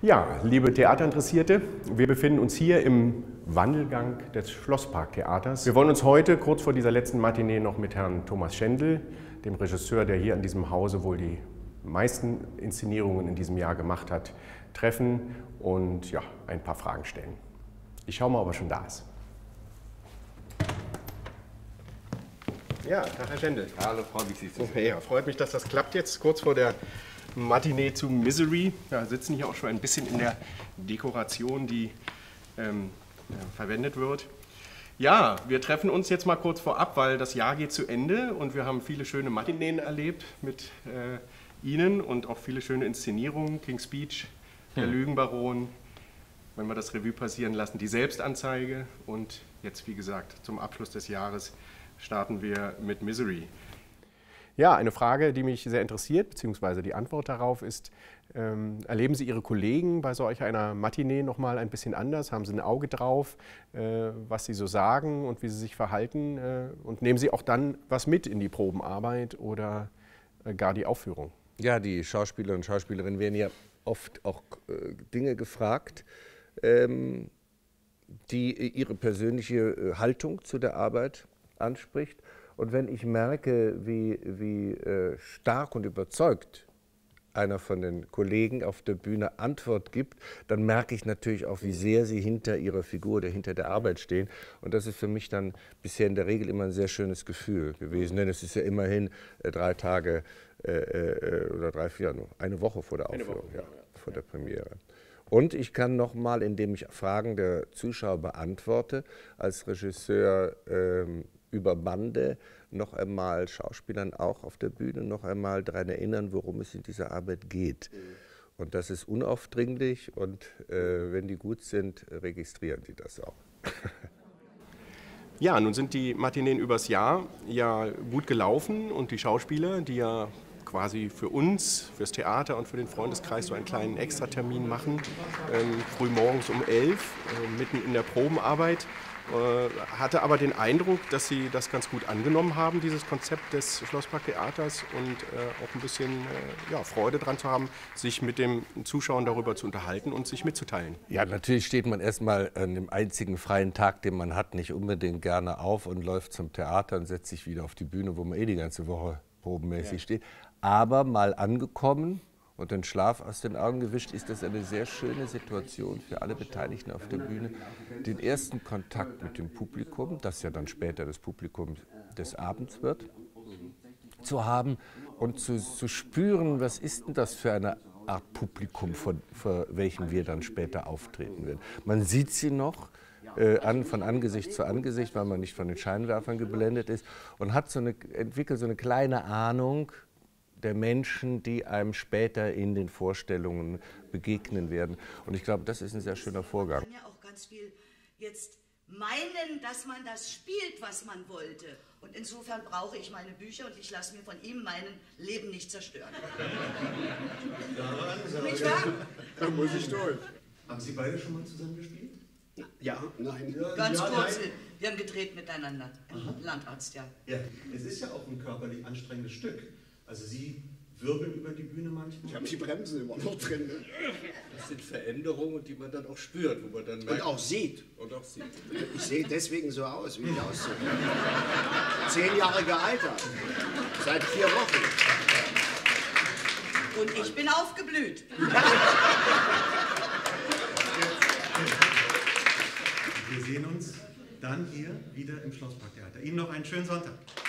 Ja, liebe Theaterinteressierte, wir befinden uns hier im Wandelgang des Schlossparktheaters. Wir wollen uns heute, kurz vor dieser letzten Matinee, noch mit Herrn Thomas Schendl, dem Regisseur, der hier an diesem Hause wohl die meisten Inszenierungen in diesem Jahr gemacht hat, treffen und ja, ein paar Fragen stellen. Ich schaue mal, ob er schon da ist. Ja, Tag Herr Schendl. Hallo, freue mich, Sie zu sehen. Ja, freut mich, dass das klappt jetzt, kurz vor der Matinee zu Misery. Wir sitzen hier auch schon ein bisschen in der Dekoration, die verwendet wird. Ja, wir treffen uns jetzt mal kurz vorab, weil das Jahr geht zu Ende und wir haben viele schöne Matineen erlebt mit Ihnen und auch viele schöne Inszenierungen. King's Speech, der Lügenbaron, wenn wir das Revue passieren lassen, die Selbstanzeige und jetzt, wie gesagt, zum Abschluss des Jahres starten wir mit Misery. Ja, eine Frage, die mich sehr interessiert, beziehungsweise die Antwort darauf ist, erleben Sie Ihre Kollegen bei solch einer Matinee noch mal ein bisschen anders? Haben Sie ein Auge drauf, was Sie so sagen und wie Sie sich verhalten? Und nehmen Sie auch dann was mit in die Probenarbeit oder gar die Aufführung? Ja, die Schauspieler und Schauspielerinnen werden ja oft auch Dinge gefragt, die ihre persönliche Haltung zu der Arbeit anspricht. Und wenn ich merke, wie stark und überzeugt einer von den Kollegen auf der Bühne Antwort gibt, dann merke ich natürlich auch, wie sehr sie hinter ihrer Figur oder hinter der Arbeit stehen. Und das ist für mich dann bisher in der Regel immer ein sehr schönes Gefühl gewesen. Denn es ist ja immerhin 3 Tage oder 3, 4, eine Woche vor der Aufführung, ja, vor der Premiere. Und ich kann nochmal, indem ich Fragen der Zuschauer beantworte, als Regisseur über Bande noch einmal Schauspielern auch auf der Bühne noch einmal daran erinnern, worum es in dieser Arbeit geht. Und das ist unaufdringlich und wenn die gut sind, registrieren die das auch. Ja, nun sind die Matineen übers Jahr ja gut gelaufen und die Schauspieler, die ja quasi für uns, fürs Theater und für den Freundeskreis so einen kleinen Extratermin machen, früh morgens um 11, mitten in der Probenarbeit. Hatte aber den Eindruck, dass Sie das ganz gut angenommen haben, dieses Konzept des Schlossparktheaters und auch ein bisschen Freude daran zu haben, sich mit den Zuschauern darüber zu unterhalten und sich mitzuteilen. Ja, natürlich steht man erstmal an dem einzigen freien Tag, den man hat, nicht unbedingt gerne auf und läuft zum Theater und setzt sich wieder auf die Bühne, wo man die ganze Woche probenmäßig steht. Aber mal angekommen und den Schlaf aus den Augen gewischt, ist das eine sehr schöne Situation für alle Beteiligten auf der Bühne, den ersten Kontakt mit dem Publikum, das ja dann später das Publikum des Abends wird, zu haben und zu spüren, was ist denn das für eine Art Publikum, vor welchem wir dann später auftreten werden. Man sieht sie noch von Angesicht zu Angesicht, weil man nicht von den Scheinwerfern geblendet ist und hat entwickelt so eine kleine Ahnung der Menschen, die einem später in den Vorstellungen begegnen werden. Und ich glaube, das ist ein sehr schöner Vorgang. Man kann ja auch ganz viel jetzt meinen, dass man das spielt, was man wollte. Und insofern brauche ich meine Bücher und ich lasse mir von ihm mein Leben nicht zerstören. Nicht wahr? Da muss ich durch. Haben Sie beide schon mal zusammen gespielt? Ja, nein. Ganz kurz, wir haben gedreht miteinander. Landarzt, ja. Ja, es ist ja auch ein körperlich anstrengendes Stück. Also Sie wirbeln über die Bühne manchmal. Ich habe die Bremsen immer noch drin. Das sind Veränderungen, die man dann auch spürt, wo man dann merkt. Und auch sieht. Und auch sieht. Ich sehe deswegen so aus, wie ich aussehe. 10 Jahre gealtert. Seit 4 Wochen. Und ich bin aufgeblüht. Wir sehen uns dann hier wieder im Schlossparktheater. Ihnen noch einen schönen Sonntag.